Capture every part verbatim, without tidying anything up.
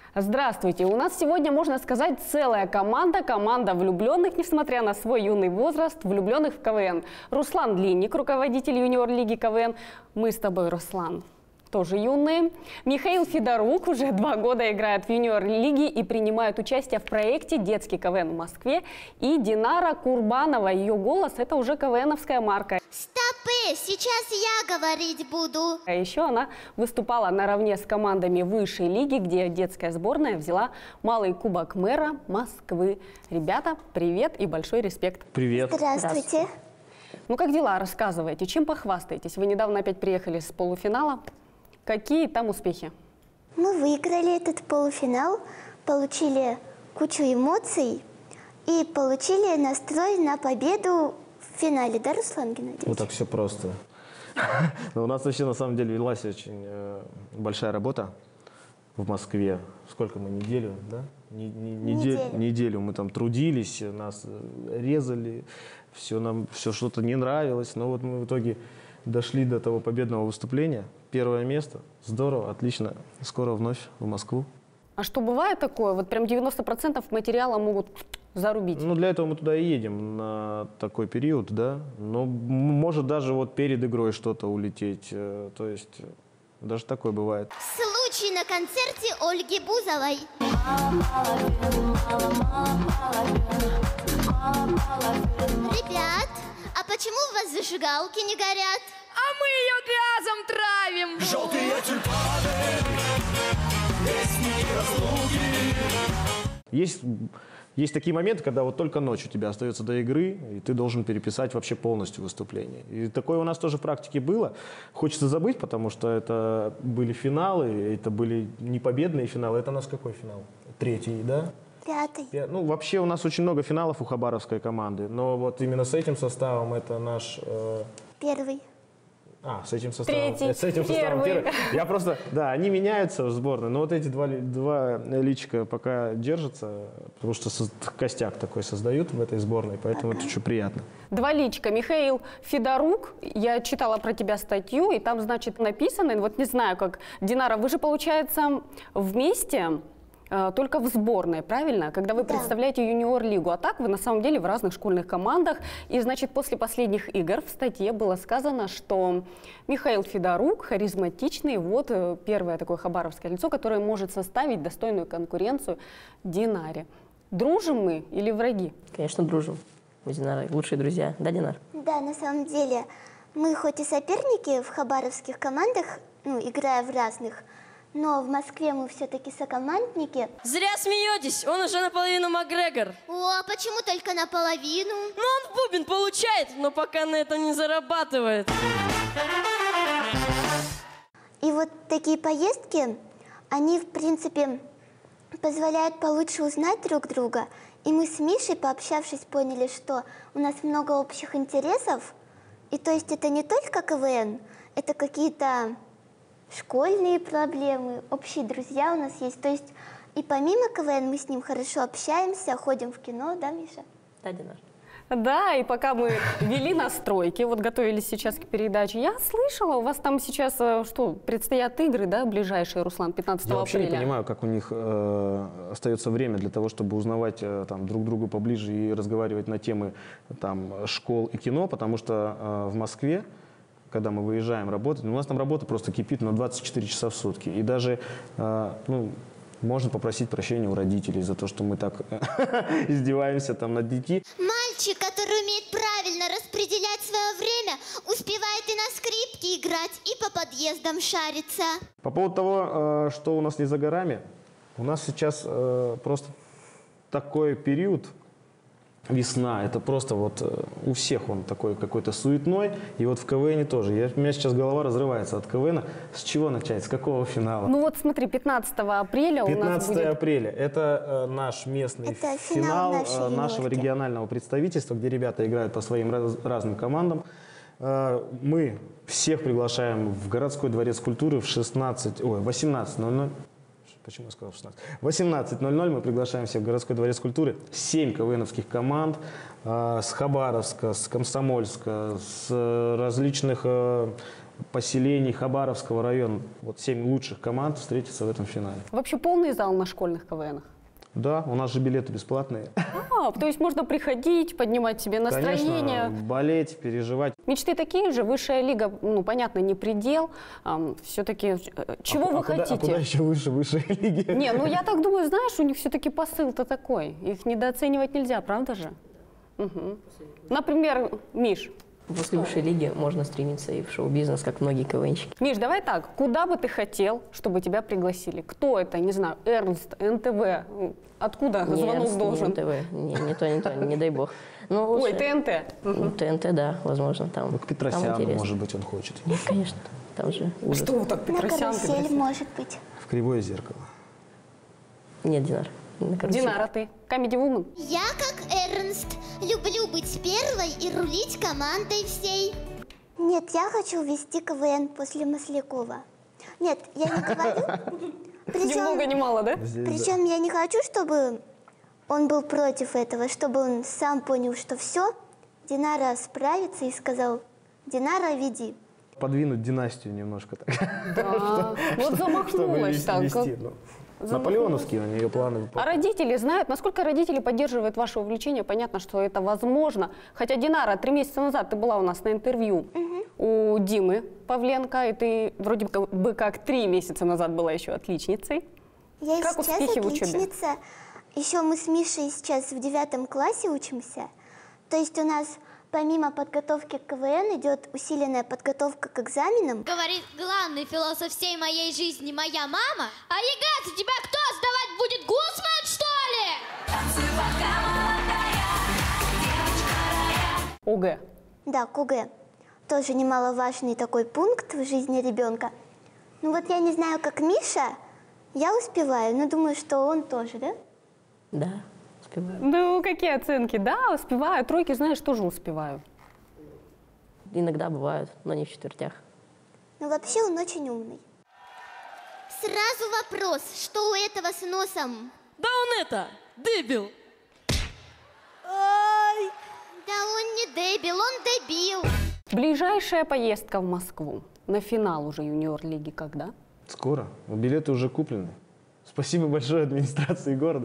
Здравствуйте! У нас сегодня, можно сказать, целая команда, команда влюбленных, несмотря на свой юный возраст, влюбленных в КВН. Руслан Длинник, руководитель юниор-лиги КВН. Мы с тобой, Руслан, тоже юные. Михаил Федорук уже два года играет в юниор-лиге и принимает участие в проекте «Детский КВН» в Москве. И Динара Курбанова, ее голос – это уже КВНовская марка. Стопы, сейчас я говорить буду. А еще она выступала наравне с командами высшей лиги, где детская сборная взяла малый кубок мэра Москвы. Ребята, привет и большой респект. Привет. Здравствуйте. Здравствуйте. Ну как дела? Рассказывайте, чем похвастаетесь? Вы недавно опять приехали с полуфинала. Какие там успехи? Мы выиграли этот полуфинал, получили кучу эмоций и получили настрой на победу в финале, да, Руслан Геннадьевич? Вот так все просто. Но у нас вообще на самом деле велась очень э, большая работа в Москве. Сколько мы, неделю, да? Не, не, неделю. неделю. Неделю мы там трудились, нас резали, все нам все что-то не нравилось. Но вот мы в итоге дошли до того победного выступления. Первое место. Здорово, отлично. Скоро вновь в Москву. А что бывает такое? Вот прям девяносто процентов материала могут зарубить. Ну, для этого мы туда и едем на такой период, да. Но может даже вот перед игрой что-то улететь. То есть даже такое бывает. Случай на концерте Ольги Бузовой. Ребят, а почему у вас зажигалки не горят? А мы ее газом травим. Желтые тюльпаны, песни разлуки. Есть, есть такие моменты, когда вот только ночь у тебя остается до игры, и ты должен переписать вообще полностью выступление. И такое у нас тоже в практике было. Хочется забыть, потому что это были финалы, это были не победные финалы. Это у нас какой финал? Третий, да? Пятый. Ну, вообще у нас очень много финалов у хабаровской команды, но вот именно с этим составом это наш... Э... Первый. А, с этим составом. Третий, с этим составом первый. первый. Я просто, да, они меняются в сборной, но вот эти два, два личика пока держатся, потому что со, костяк такой создают в этой сборной, поэтому это очень приятно. Два личка. Михаил Федорук, я читала про тебя статью, и там, значит, написано, вот не знаю, как, Динара, вы же, получается, вместе... Только в сборной, правильно? Когда вы да. представляете юниор-лигу. А так вы на самом деле в разных школьных командах. И, значит, после последних игр в статье было сказано, что Михаил Федорук харизматичный, вот первое такое хабаровское лицо, которое может составить достойную конкуренцию Динаре. Дружим мы или враги? Конечно, дружим. Мы с Динарой лучшие друзья. Да, Динар? Да, на самом деле, мы хоть и соперники в хабаровских командах, ну, играя в разных, но в Москве мы все-таки сокомандники. Зря смеетесь, он уже наполовину Макгрегор. О, а почему только наполовину? Ну, он в бубен получает, но пока на это не зарабатывает. И вот такие поездки, они, в принципе, позволяют получше узнать друг друга. И мы с Мишей, пообщавшись, поняли, что у нас много общих интересов. И то есть это не только КВН, это какие-то... школьные проблемы, общие друзья у нас есть. То есть и помимо КВН мы с ним хорошо общаемся, ходим в кино, да, Миша? Да, Динар? Да, и пока мы вели настройки, вот готовились сейчас к передаче, я слышала, у вас там сейчас что, предстоят игры, да, ближайшие, Руслан, пятнадцатого Я вообще апреля? не понимаю, как у них э, остается время для того, чтобы узнавать э, там, друг друга поближе и разговаривать на темы там, школ и кино, потому что э, в Москве, когда мы выезжаем работать, у нас там работа просто кипит на двадцать четыре часа в сутки. И даже, э, ну, можно попросить прощения у родителей за то, что мы так издеваемся там над детьми. Мальчик, который умеет правильно распределять свое время, успевает и на скрипке играть, и по подъездам шариться. По поводу того, э, что у нас не за горами, у нас сейчас э, просто такой период, весна, это просто вот у всех он такой какой-то суетной, и вот в КВНе тоже. Я, у меня сейчас голова разрывается от КВНа. С чего начать, с какого финала? Ну вот смотри, пятнадцатого апреля у нас пятнадцатого будет... апреля. Это э, наш местный Это финал, финал э, нашего юниорки. регионального представительства, где ребята играют по своим раз, разным командам. Э, мы всех приглашаем в городской дворец культуры в шестнадцать, ой, восемнадцать ноль ноль. Почему я сказал шестнадцать? восемнадцать ноль ноль мы приглашаем всех в городской дворец культуры. Семь КВНовских команд э, с Хабаровска, с Комсомольска, с различных э, поселений Хабаровского района. Вот семь лучших команд встретятся в этом финале. Вообще полный зал на школьных КВНах? Да, у нас же билеты бесплатные. А, то есть можно приходить, поднимать себе настроение. Конечно, болеть, переживать. Мечты такие же, высшая лига, ну, понятно, не предел. Все-таки, чего а, вы а куда, хотите? А куда еще выше высшей лиги? Не, ну я так думаю, знаешь, у них все-таки посыл-то такой. Их недооценивать нельзя, правда же? Угу. Например, Миш. После высшей лиги можно стремиться и в шоу-бизнес, как многие КВНщики. Миш, давай так, куда бы ты хотел, чтобы тебя пригласили? Кто это? Не знаю, Эрнст, эн тэ вэ? Откуда Не звонок Эрнст, должен? Не эн тэ вэ, не, не то, не то, не дай бог. Ну, Ой, лучше- тэ эн тэ. Ну, тэ эн тэ, да, возможно, там. Ну, к там Петросяну, интересно. может быть, он хочет. Нет, конечно, там же ужас. Что вы так, На Петросян? карусель, Петросян? может быть. В Кривое зеркало. Нет, Динар. на карусель. Динара, ты? Comedy Woman? Я, как Эрнст, люблю быть первой и рулить командой всей. Нет, я хочу вести КВН после Маслякова. Нет, я не говорю. Ни много, ни мало, да? Причем я не хочу, чтобы он был против этого, чтобы он сам понял, что все, Динара справится и сказал: Динара, веди. Подвинуть династию немножко так. Да. Вот Чтобы замахнулась вести, так. вести, ну. Наполеоновские у нее планы. А родители знают, насколько родители поддерживают ваше увлечение? Понятно, что это возможно. Хотя, Динара, три месяца назад ты была у нас на интервью у Димы Павленко, и ты вроде бы как три месяца назад была еще отличницей. Я и Как сейчас успехи в учебе? отличница. Еще мы с Мишей сейчас в девятом классе учимся. То есть у нас помимо подготовки к КВН идет усиленная подготовка к экзаменам. Говорит главный философ всей моей жизни, моя мама. А ЕГЭ тебя кто сдавать будет, Гусман, что ли? ОГЭ. Да, КУГЭ. Тоже немаловажный такой пункт в жизни ребенка. Ну вот я не знаю, как Миша, я успеваю, но думаю, что он тоже, да? Да, успеваю. Ну, какие оценки? Да, успеваю. Тройки, знаешь, тоже успеваю. Иногда бывают, но не в четвертях. Но вообще он очень умный. Сразу вопрос, что у этого с носом? Да он это, дебил. Да он не дебил, он дебил. Ближайшая поездка в Москву. На финал уже юниор-лиги когда? Скоро. Билеты уже куплены. Спасибо большое администрации города.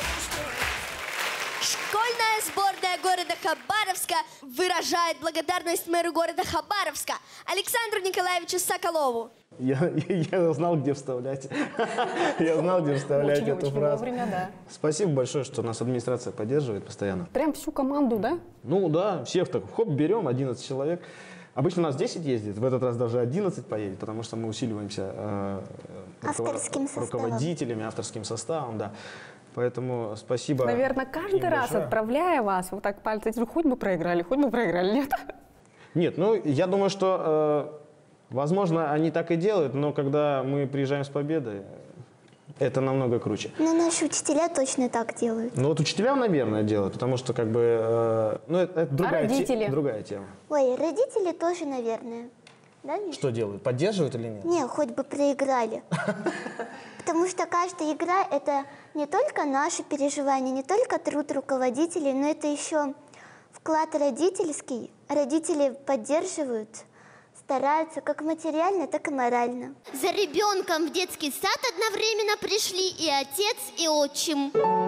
Школьная сборная города Хабаровска выражает благодарность мэру города Хабаровска Александру Николаевичу Соколову. Я, я, я знал, где вставлять. Я знал, где вставлять эту Очень-очень фразу. вовремя, да. Спасибо большое, что нас администрация поддерживает постоянно. Прям всю команду, да? Ну да, всех так, хоп, берем, одиннадцать человек. Обычно у нас десять ездит, в этот раз даже одиннадцать поедет, потому что мы усиливаемся э, Авторским составом. руководителями, авторским составом, да. Поэтому спасибо. Наверное, каждый им раз, большое. отправляя вас, вот так пальцы, хоть бы проиграли, хоть бы проиграли, нет? Нет, ну я думаю, что, э, возможно, они так и делают, но когда мы приезжаем с победой, это намного круче. Но наши учителя точно так делают. Ну вот учителям, наверное, делают, потому что как бы, э, ну это, это другая, те- родители? другая тема. Ой, родители тоже, наверное. Да, Миша? Что делают? Поддерживают или нет? Не, хоть бы проиграли. Потому что каждая игра – это не только наши переживания, не только труд руководителей, но это еще вклад родительский. Родители поддерживают, стараются как материально, так и морально. За ребенком в детский сад одновременно пришли и отец, и отчим.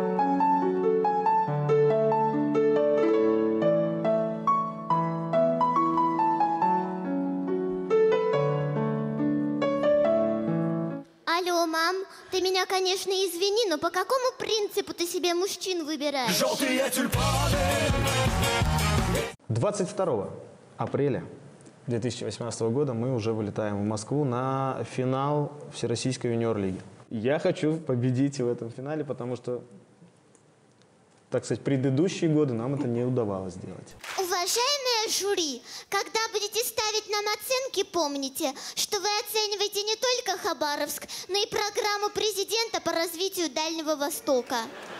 Алло, мам, ты меня, конечно, извини, но по какому принципу ты себе мужчин выбираешь? Желтые тюльпаны. двадцать второго апреля две тысячи восемнадцатого года мы уже вылетаем в Москву на финал Всероссийской юниор-лиги. Я хочу победить в этом финале, потому что, так сказать, предыдущие годы нам это не удавалось сделать. Уважаемые жюри, когда будете ставить нам оценки, помните, что вы оцениваете не только Хабаровск, но и программу президента по развитию Дальнего Востока.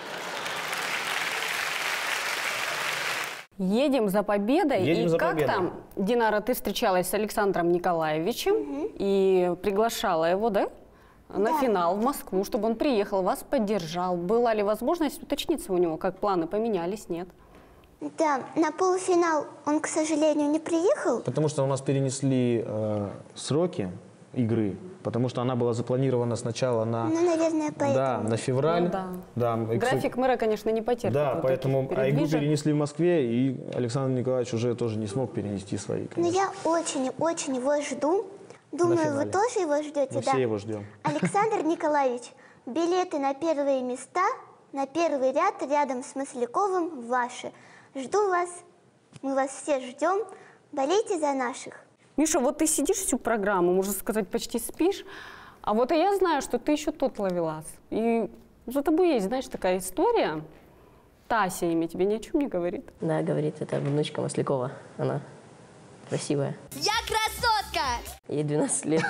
Едем за победой. Едем и за как победой. там, Динара, ты встречалась с Александром Николаевичем и приглашала его, да? На Да. финал в Москву, чтобы он приехал, вас поддержал. Была ли возможность уточниться у него, как планы поменялись, нет? Да, на полуфинал он, к сожалению, не приехал. Потому что у нас перенесли э, сроки игры, потому что она была запланирована сначала на, Ну, наверное, поэтому. да, на февраль. Ну да. Да, и, кстати, График мэра, конечно, не потерпит. Да, вот поэтому таких а игру передвижек. перенесли в Москве, и Александр Николаевич уже тоже не смог перенести свои, Но конечно. я очень-очень его жду. Думаю, вы финале. тоже его ждете, Мы да? все его ждем. Александр Николаевич, билеты на первые места, на первый ряд рядом с Масляковым ваши. Жду вас, мы вас все ждем. Болейте за наших. Миша, вот ты сидишь всю программу, можно сказать, почти спишь, а вот и я знаю, что ты еще тот ловелас. И за тобой есть, знаешь, такая история. Тася имя тебе ни о чем не говорит. Да, говорит, это внучка Маслякова. Она красивая. Я красотка! Ей двенадцать лет.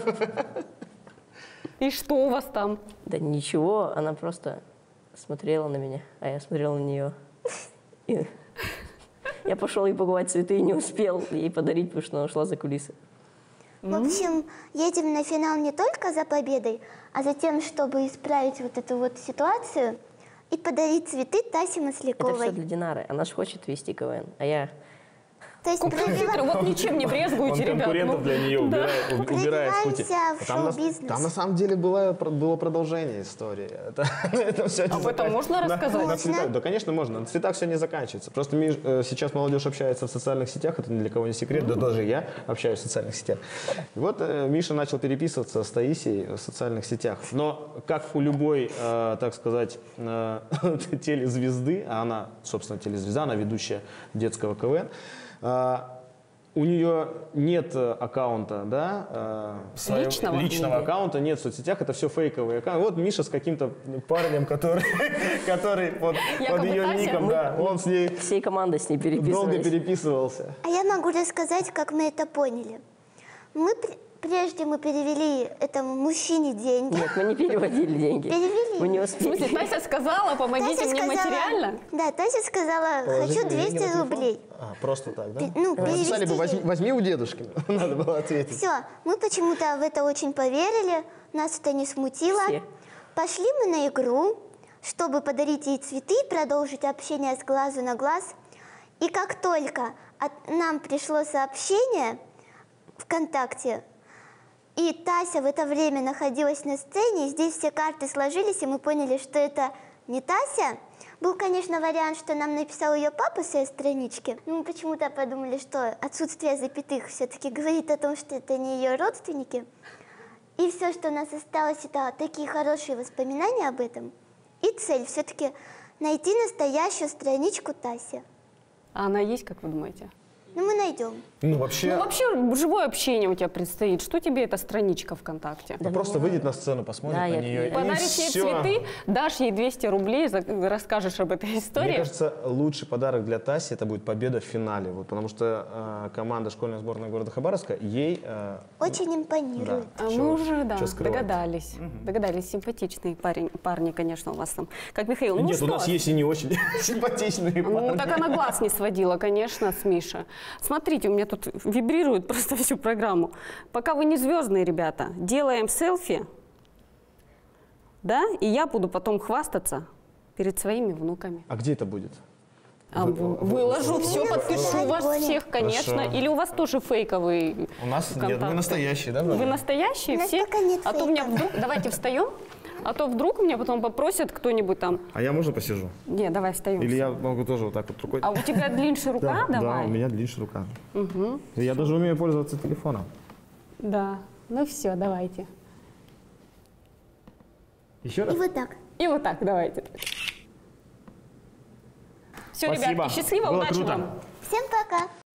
И что у вас там? Да ничего, она просто смотрела на меня, а я смотрел на нее. И я пошел ей покупать цветы и не успел ей подарить, потому что она ушла за кулисы. В общем, едем на финал не только за победой, а за тем, чтобы исправить вот эту вот ситуацию и подарить цветы Тасе Это все Масляковой. для Динары. Она же хочет вести КВН, а я... То есть Хитро, пробива- вот ничем не брезгуете, Он ребят. конкурентов ну. для нее убирает, уб- убирает с пути. Пробиваемся в Там на, шоу-бизнес. там на самом деле было, было продолжение истории. Это, это все Об этом можно рассказать? На, на цветах, да, конечно, можно. На цветах все не заканчивается. Просто Миш, э, сейчас молодежь общается в социальных сетях, это ни для кого не секрет, да даже я общаюсь в социальных сетях. И вот э, Миша начал переписываться с Таисией в социальных сетях. Но как у любой, э, так сказать, э, телезвезды, а она, собственно, телезвезда, она ведущая детского КВН, э, у нее нет аккаунта, да, э, своего- Личного? личного аккаунта, нет в соцсетях, это все фейковые аккаунты. Вот Миша с каким-то парнем, который, который под, под Якобы ее Тася? ником, да, он с ней Всей командой с ней долго переписывались. переписывался. А я могу рассказать, как мы это поняли. Мы пр- прежде мы перевели этому мужчине деньги. Нет, мы не переводили деньги. Перевели. Мы не В смысле, успели. Тася сказала, помогите Тася мне сказала- материально? Да, Тася сказала, Положить хочу мне деньги на двести телефон? рублей. А, просто так, да? Пе- ну, Написали бы, перевести возьми, деньги. возьми у дедушки, надо было ответить. Все, мы почему-то в это очень поверили, нас это не смутило. Все. Пошли мы на игру, чтобы подарить ей цветы и продолжить общение с глазу на глаз. И как только от- нам пришло сообщение ВКонтакте, и Тася в это время находилась на сцене, и здесь все карты сложились, и мы поняли, что это не Тася. Был, конечно, вариант, что нам написал ее папа с ее странички. Но мы почему-то подумали, что отсутствие запятых все-таки говорит о том, что это не ее родственники. И все, что у нас осталось, это такие хорошие воспоминания об этом. И цель все-таки найти настоящую страничку Таси. А она есть, как вы думаете? Ну, мы найдем. Ну, вообще, Ну, вообще, живое общение у тебя предстоит. Что тебе эта страничка ВКонтакте? ну, просто выйдет на сцену, посмотрит Да, на я- нее. и Подаришь ей всё. цветы, дашь ей двести рублей, за- расскажешь об этой истории. Мне кажется, лучший подарок для Таси это будет победа в финале, вот, потому что э, команда школьной сборной города Хабаровска ей э, Очень импонирует. А чё- мы уже, да, чё скрывать. догадались. Догадались. Симпатичные парень, парни, конечно, у вас там. Как Михаил. Ну Нет, что? у нас есть и не очень симпатичные Ну, парни. так она глаз не сводила, конечно, с Мишей. Смотрите, у меня тут вибрирует просто всю программу. Пока вы не звездные, ребята, делаем селфи, да, и я буду потом хвастаться перед своими внуками. А где это будет? А, в- выложу все, подпишу вас Коля. всех, конечно. Хорошо. Или у вас тоже фейковый У нас нет, контакт? мы настоящие, да? Вы настоящие У нас все? пока нет А то меня фейков. вдруг... Давайте встаем. А то вдруг меня потом попросят кто-нибудь там... А я можно посижу? Не, давай встаем. Или я могу тоже вот так вот рукой? А у тебя длиннее рука? да, Давай. да, у меня длиннее рука. Я даже умею пользоваться телефоном. Да. Ну все, давайте. Еще раз? И вот так. И вот так, давайте. Все, Спасибо. ребятки, счастливо, Было удачи круто. вам. Всем пока.